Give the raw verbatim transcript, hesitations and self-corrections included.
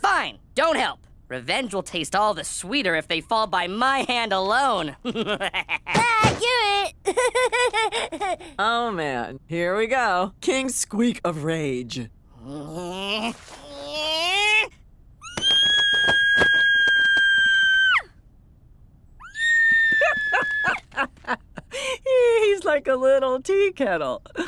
Fine, don't help. Revenge will taste all the sweeter if they fall by my hand alone. Ah, do it! Oh man, here we go. King Squeak of Rage. He's like a little tea kettle.